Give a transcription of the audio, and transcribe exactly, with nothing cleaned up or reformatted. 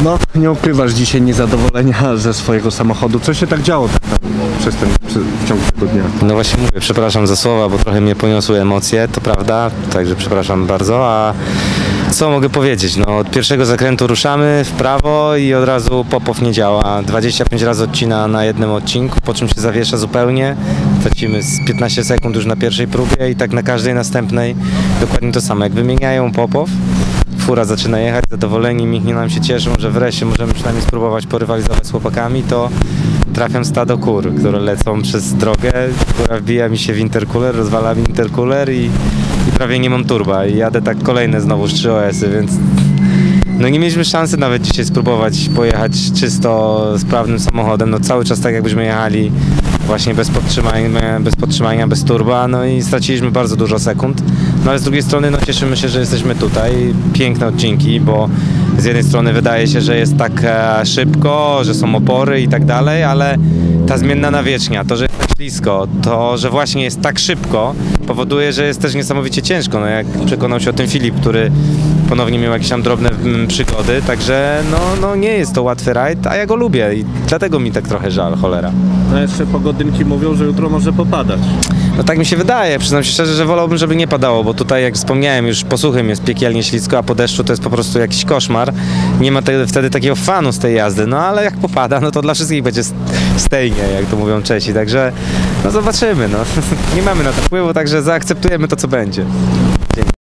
No, nie ukrywasz dzisiaj niezadowolenia ze swojego samochodu. Co się tak działo tak, tam, przez ten przez, w ciągu tego dnia? No właśnie mówię, przepraszam za słowa, bo trochę mnie poniosły emocje, to prawda, także przepraszam bardzo, a co mogę powiedzieć? No, od pierwszego zakrętu ruszamy w prawo i od razu pop-off nie działa. dwadzieścia pięć razy odcina na jednym odcinku, po czym się zawiesza zupełnie. Tracimy z piętnaście sekund już na pierwszej próbie i tak na każdej następnej dokładnie to samo. Jak wymieniają pop-off, fura zaczyna jechać, zadowoleni, michnie nam się cieszą, że wreszcie możemy przynajmniej spróbować porywalizować z chłopakami, to trafiam stado kur, które lecą przez drogę, która wbija mi się w intercooler, rozwala mi intercooler i, i prawie nie mam turba i jadę tak kolejne znowu trzy O S-y, więc no nie mieliśmy szansy nawet dzisiaj spróbować pojechać czysto sprawnym samochodem, no cały czas tak jakbyśmy jechali właśnie bez podtrzymania, bez podtrzymania, bez turba, no i straciliśmy bardzo dużo sekund. No ale z drugiej strony no cieszymy się, że jesteśmy tutaj. Piękne odcinki, bo z jednej strony wydaje się, że jest tak e, szybko, że są opory i tak dalej, ale ta zmienna nawierzchnia, to, że jest tak ślisko, to, że właśnie jest tak szybko, powoduje, że jest też niesamowicie ciężko. No jak przekonał się o tym Filip, który ponownie miał jakieś tam drobne mm, przygody, także no, no nie jest to łatwy rajd, a ja go lubię i dlatego mi tak trochę żal, cholera. No jeszcze pogodynki mówią, że jutro może popadać. No tak mi się wydaje, przyznam się szczerze, że wolałbym, żeby nie padało, bo tutaj jak wspomniałem już po suchym jest piekielnie ślisko, a po deszczu to jest po prostu jakiś koszmar. Nie ma te, wtedy takiego fanu z tej jazdy, no ale jak popada, no to dla wszystkich będzie stejnie, jak to mówią Czesi, także no zobaczymy, no nie mamy na to wpływu, także zaakceptujemy to, co będzie. Dzięki.